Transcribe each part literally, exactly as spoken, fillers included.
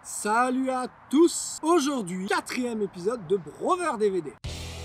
Salut à tous! Aujourd'hui, quatrième épisode de Brover D V D.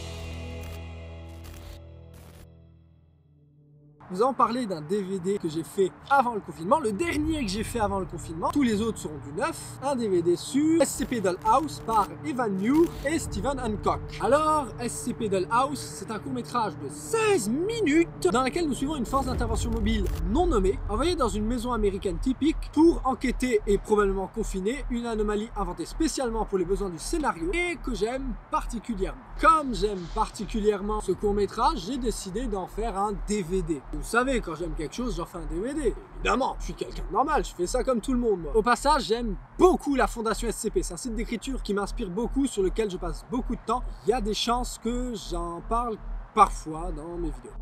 Nous allons parler d'un D V D que j'ai fait avant le confinement, le dernier que j'ai fait avant le confinement. Tous les autres seront du neuf. Un D V D sur S C P Dollhouse par Evan Muir et Stephen Hancock. Alors, S C P Dollhouse, c'est un court-métrage de seize minutes dans lequel nous suivons une force d'intervention mobile non nommée, envoyée dans une maison américaine typique pour enquêter et probablement confiner une anomalie inventée spécialement pour les besoins du scénario et que j'aime particulièrement. Comme j'aime particulièrement ce court-métrage, j'ai décidé d'en faire un D V D. Vous savez, quand j'aime quelque chose, j'en fais un D V D. Évidemment, je suis quelqu'un de normal, je fais ça comme tout le monde, moi. Au passage, j'aime beaucoup la Fondation S C P. C'est un site d'écriture qui m'inspire beaucoup, sur lequel je passe beaucoup de temps. Il y a des chances que j'en parle parfois dans mes vidéos.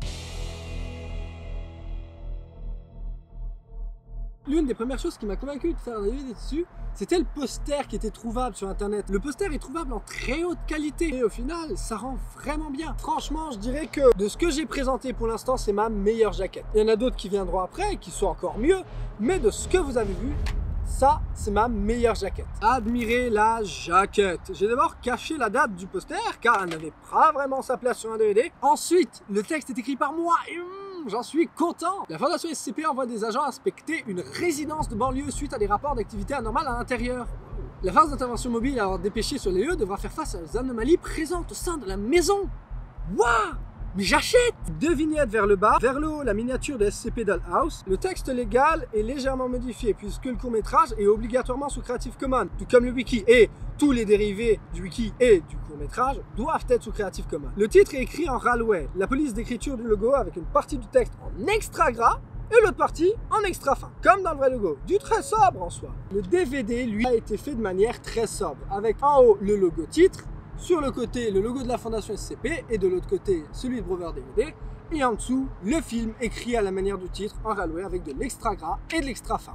L'une des premières choses qui m'a convaincu de faire un D V D dessus, c'était le poster qui était trouvable sur internet. Le poster est trouvable en très haute qualité et au final, ça rend vraiment bien. Franchement, je dirais que de ce que j'ai présenté pour l'instant, c'est ma meilleure jaquette. Il y en a d'autres qui viendront après et qui sont encore mieux, mais de ce que vous avez vu, ça, c'est ma meilleure jaquette. Admirez la jaquette. J'ai d'abord caché la date du poster car elle n'avait pas vraiment sa place sur un D V D. Ensuite, le texte est écrit par moi et j'en suis content. La Fondation S C P envoie des agents inspecter une résidence de banlieue suite à des rapports d'activité anormale à l'intérieur. La force d'intervention mobile alors dépêchée sur les lieux devra faire face aux anomalies présentes au sein de la maison. Waouh! Mais j'achète! Deux vignettes vers le bas, vers le haut la miniature de S C P Dollhouse. Le texte légal est légèrement modifié puisque le court-métrage est obligatoirement sous Creative Commons, tout comme le wiki, et tous les dérivés du wiki et du court-métrage doivent être sous Creative Commons. Le titre est écrit en Ralway, la police d'écriture du logo avec une partie du texte en extra gras et l'autre partie en extra fin, comme dans le vrai logo, du très sobre en soi. Le D V D, lui, a été fait de manière très sobre, avec en haut le logo titre, sur le côté le logo de la Fondation S C P et de l'autre côté celui de Brover D V D, et en dessous le film écrit à la manière du titre en Ralway avec de l'extra gras et de l'extra fin.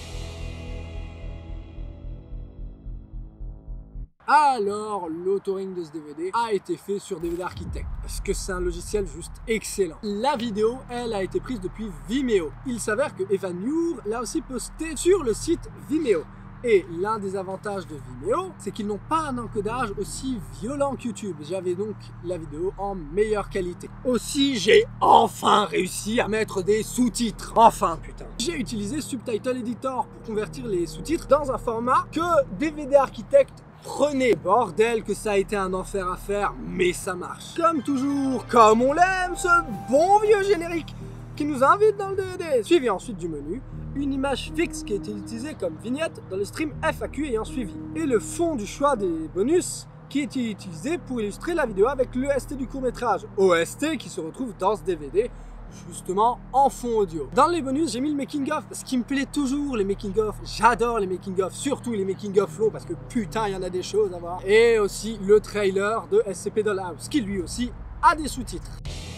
Alors, l'authoring de ce D V D a été fait sur D V D Architect, parce que c'est un logiciel juste excellent. La vidéo, elle, a été prise depuis Vimeo. Il s'avère que Evan Muir l'a aussi posté sur le site Vimeo. Et l'un des avantages de Vimeo, c'est qu'ils n'ont pas un encodage aussi violent que YouTube. J'avais donc la vidéo en meilleure qualité. Aussi, j'ai enfin réussi à mettre des sous-titres. Enfin, putain. J'ai utilisé Subtitle Editor pour convertir les sous-titres dans un format que D V D Architect prenez. Bordel que ça a été un enfer à faire, mais ça marche. Comme toujours, comme on l'aime, ce bon vieux générique qui nous invite dans le D V D. Suivi ensuite du menu, une image fixe qui a été utilisée comme vignette dans le stream F A Q ayant suivi. Et le fond du choix des bonus qui a été utilisé pour illustrer la vidéo avec l'O S T du court-métrage. O S T qui se retrouve dans ce D V D, justement en fond audio. Dans les bonus, j'ai mis le making-of, ce qui me plaît toujours, les making-of. J'adore les making-of, surtout les making-of longs, parce que putain, il y en a des choses à voir. Et aussi le trailer de S C P Dollhouse, qui lui aussi a des sous-titres.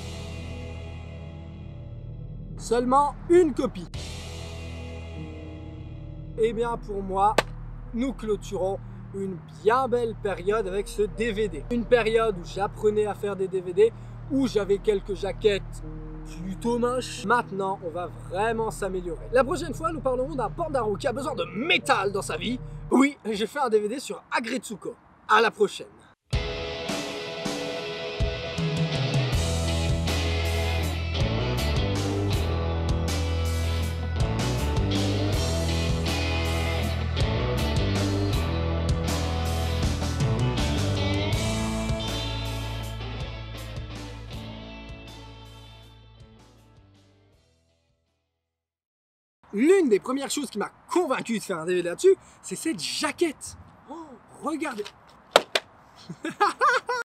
Seulement une copie. Et bien pour moi, nous clôturons une bien belle période avec ce D V D. Une période où j'apprenais à faire des D V D, où j'avais quelques jaquettes plutôt moches. Maintenant, on va vraiment s'améliorer. La prochaine fois, nous parlerons d'un Pandaro qui a besoin de métal dans sa vie. Oui, j'ai fait un D V D sur Agretsuko. À la prochaine. L'une des premières choses qui m'a convaincu de faire un D V D là-dessus, c'est cette jaquette. Oh, regardez.